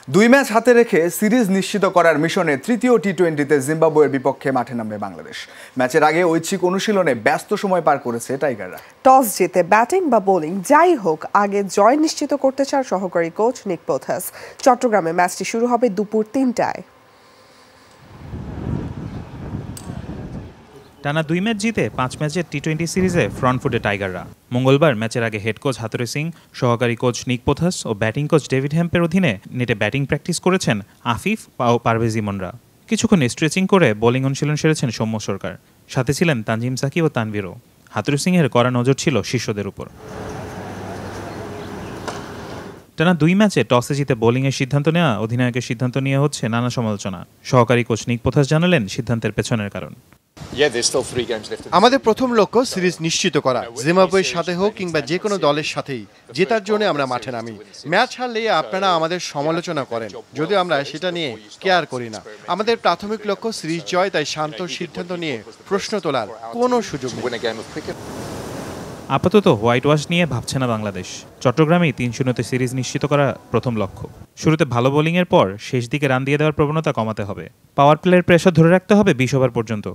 দুই ম্যাচ হাতে রেখে সিরিজ নিশ্চিত করার মিশনে তৃতীয় টি-20তে জিম্বাবুয়ের বিপক্ষে মাঠে নামবে বাংলাদেশ। ম্যাচের আগে ঐচ্ছিক অনুশীলনে ব্যস্ত সময় পার করেছে টাইগাররা। টস জিতে ব্যাটিং বা বোলিং যাই হোক আগে জয় নিশ্চিত করতে চান সহকারী কোচ নিক পোথাস। চট্টগ্রামে ম্যাচটি শুরু হবে দুপুর ৩টায়। টানা ২ ম্যাচ জিতে ৫ ম্যাচের টি-20 সিরিজে ফ্রন্ট ফুটে টাইগাররা। মঙ্গলবার ম্যাচের আগে হেড কোচ হাতুরে সিং, সহকারী কোচ নিক পোথাস ও ব্যাটিং কোচ ডেভিড হ্যাম্পের অধীনে নেটে ব্যাটিং প্র্যাকটিস করেছেন আফিফ ও পারভেজ ইমনরা। কিছুক্ষণ স্ট্রেচিং করে বোলিং অনুশীলন সেরেছেন সৌম্য সরকার। সাথে ছিলেন তানজিম সাকিব ও তানভীরও। হাতুরে সিংয়ের কড়া নজর ছিল শিষ্যদের উপর। টানা ২ ম্যাচে টসে জিতে বোলিংয়ের সিদ্ধান্ত নেওয়া অধিনায়কের সিদ্ধান্ত নিয়ে হচ্ছে নানা সমালোচনা। সহকারী কোচ নিক পোথাস জানালেন সিদ্ধান্তের পেছনের কারণ। আমাদের প্রথম লক্ষ্য সিরিজ নিশ্চিত করা। জিম্বাবুয়ের সাথে হোক কিংবা যে কোনো দলের সাথেই জেতার জন্য আমরা মাঠে নামি। ম্যাচ হারলে আপনারা আমাদের সমালোচনা করেন, যদিও আমরা সেটা নিয়ে কেয়ার করি না। আমাদের প্রাথমিক লক্ষ্য সিরিজ জয়, তাই শান্ত সিদ্ধান্ত নিয়ে প্রশ্ন তোলার কোনো সুযোগ নেই। আপাতত হোয়াইট ওয়াশ নিয়ে ভাবছে না বাংলাদেশ। চট্টগ্রামেই ৩-০তে সিরিজ নিশ্চিত করা প্রথম লক্ষ্য। শুরুতে ভালো বোলিংয়ের পর শেষ দিকে রান দিয়ে দেওয়ার প্রবণতা কমাতে হবে। পাওয়ার প্লের প্রেসার ধরে রাখতে হবে ২০ ওভার পর্যন্ত।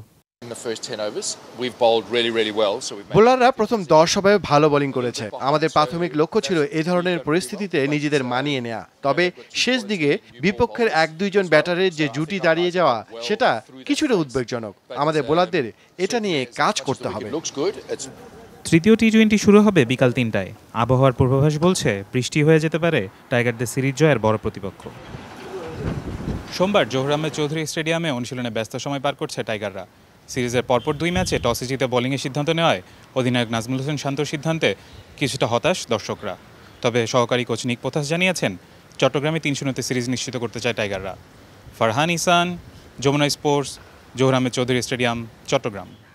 বোলাররা প্রথম ১০ ওভারে ভালো বোলিং করেছে। আমাদের প্রাথমিক লক্ষ্য ছিল এ ধরনের পরিস্থিতিতে নিজেদের মানিয়ে নেওয়া। তবে শেষ দিকে বিপক্ষের ১-২ জন ব্যাটারের যে জুটি দাঁড়িয়ে যাওয়া, সেটা কিছুটা উদ্বেগজনক। আমাদের বোলারদের এটা নিয়ে কাজ করতে হবে। তৃতীয় টি-20 শুরু হবে বিকাল ৩টায়। আবহাওয়ার পূর্বাভাস বলছে বৃষ্টি হয়ে যেতে পারে টাইগারদের সিরিজ জয়ের বড় প্রতিপক্ষ। সোমবার জোহর আহমেদ চৌধুরী স্টেডিয়ামে অনুশীলনে ব্যস্ত সময় পার করছে টাইগাররা। সিরিজের পরপর ২ ম্যাচে টসে জিতে বোলিংয়ের সিদ্ধান্ত নেওয়ায় অধিনায়ক নাজমুল হোসেন শান্তর সিদ্ধান্তে কিছুটা হতাশ দর্শকরা। তবে সহকারী কোচ নিক পোথাস জানিয়েছেন চট্টগ্রামে ৩-০তে সিরিজ নিশ্চিত করতে চায় টাইগাররা। Farhan Ishan, Jamuna sports, Zohur Ahmed Chowdhury stadium, Chittagong.